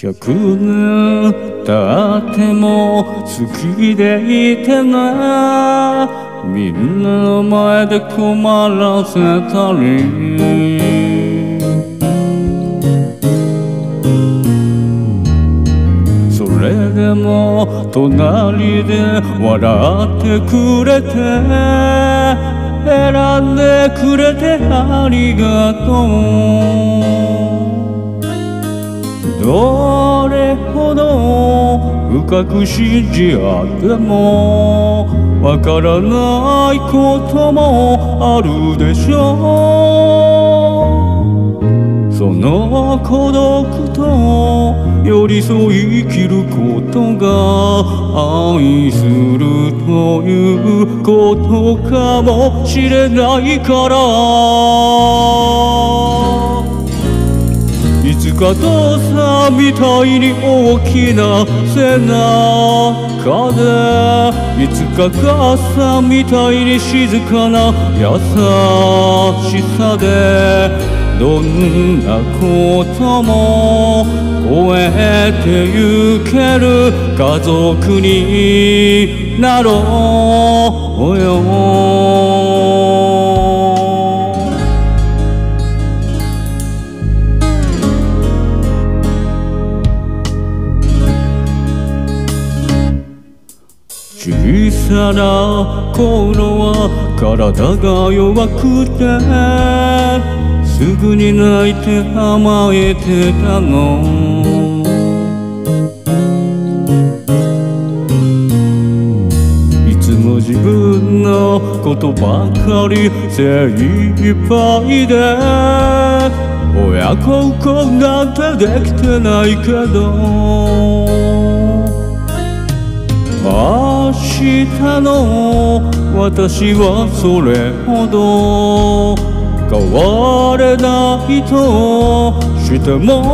100年経っても好きでいてね。みんなの前で困らせたり、それでも隣で笑ってくれて、選んでくれてありがとう。どれほど深く信じ合ってもわからないこともあるでしょう。その孤独と寄り添い生きることが愛するということかもしれないから。いつか父さんみたいに大きな背中で、いつか母さんみたいに静かな優しさで、どんなことも超えてゆける家族になろうよ。小さな頃は体が弱くて、すぐに泣いて甘えてたの。いつも自分のことばかり精一杯で、親孝行なんてできてないけど、明日の私はそれほど変われないとして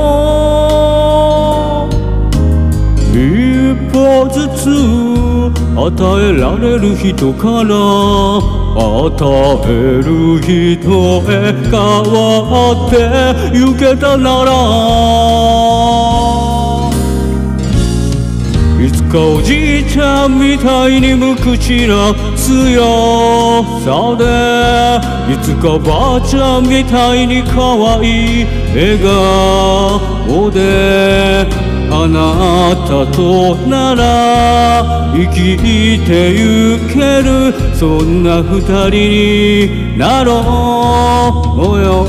も、一歩ずつ与えられる人から与える人へ変わってゆけたなら、いつかおじいちゃんみたいに無口な強さで、いつかばあちゃんみたいに可愛い笑顔で、あなたとなら生きてゆける、そんな二人になろうよ。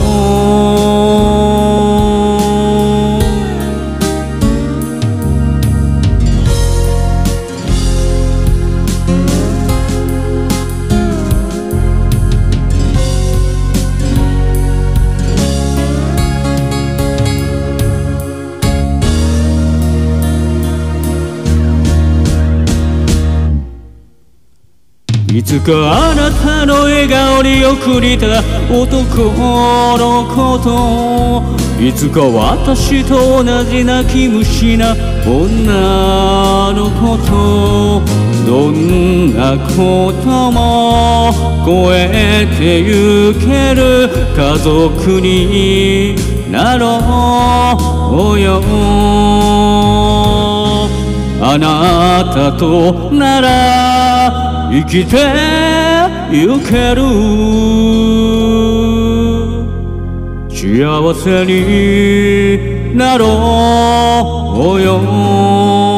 いつかあなたの笑顔に送りた男のこと、いつか私と同じ泣き虫な女のこと、どんなことも超えてゆける家族になろうよ。あなたとなら生きてゆける、幸せになろうよ。